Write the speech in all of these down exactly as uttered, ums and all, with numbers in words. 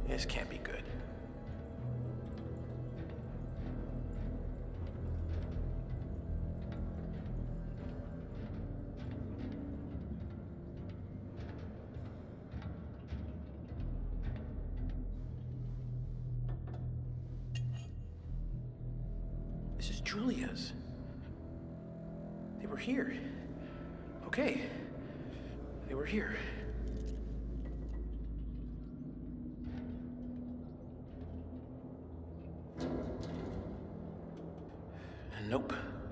This can't be good. This is Julia's. They were here. Okay. They were here. Nope.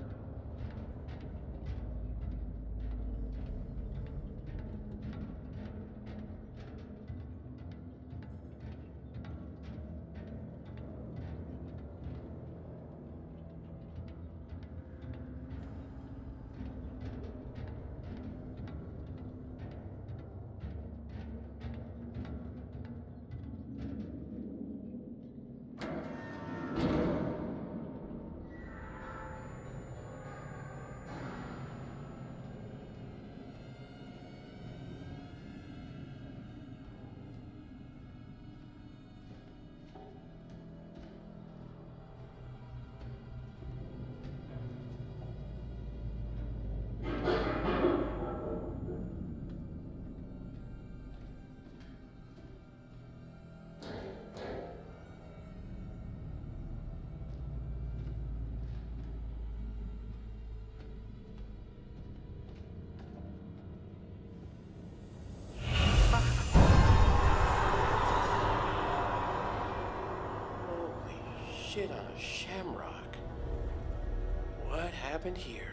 Shit on a shamrock. What happened here?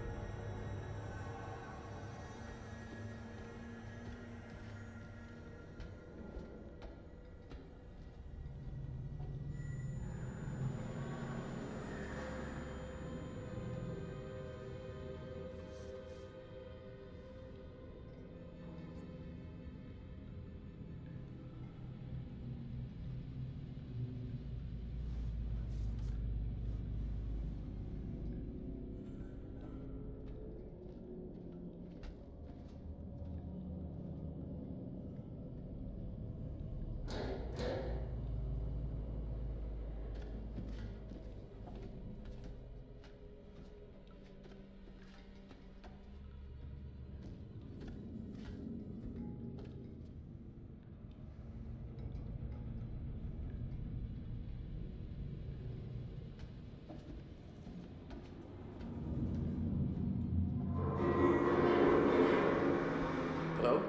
Hello?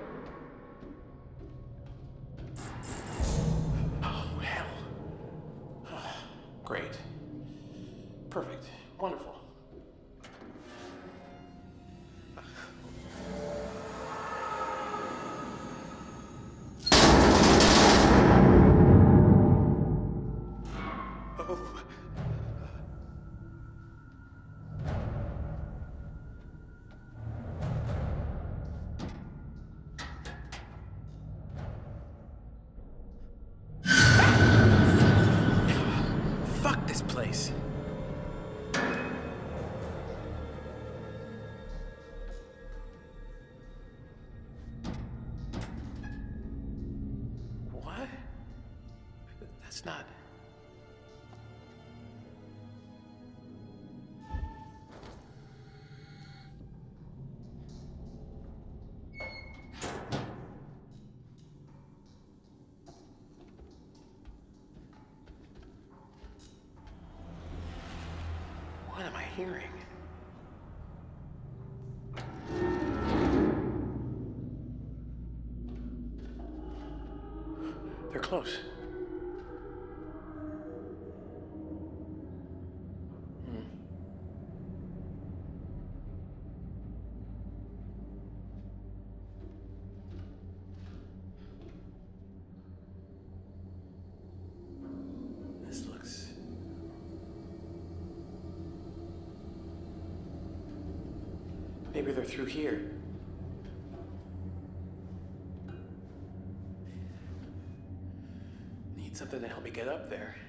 Oh, hell. Great. Perfect. Wonderful. Oh. Fuck this place. What? That's not... What am I hearing? They're close. Hmm. This looks... Maybe they're through here. Need something to help me get up there.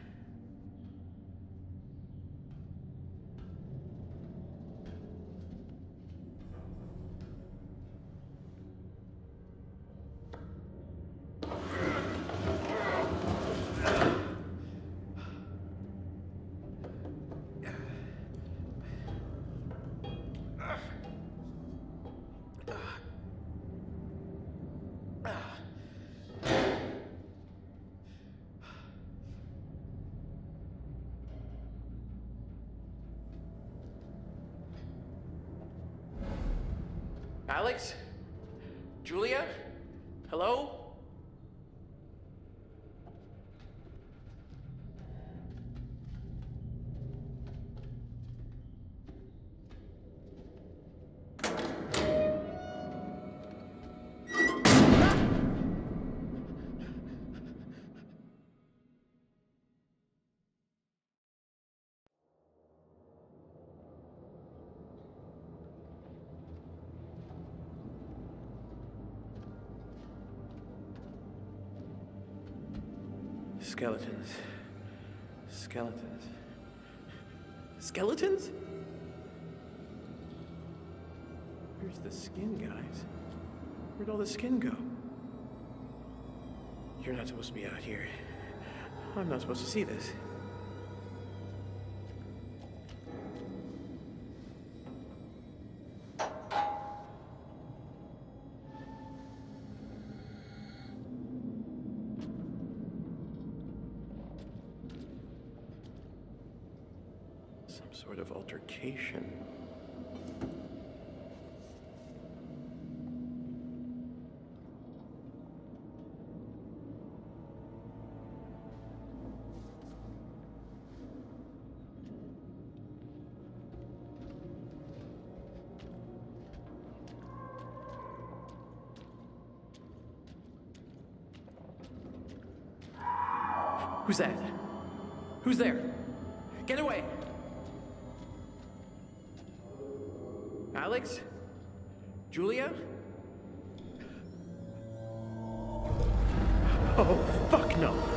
Alex? Julia? Hello? Skeletons. Skeletons. Skeletons? Where's the skin, guys? Where'd all the skin go? You're not supposed to be out here. I'm not supposed to see this. Some sort of altercation. Who's that? Who's there? Get away! Alex? Julia? Oh, fuck no.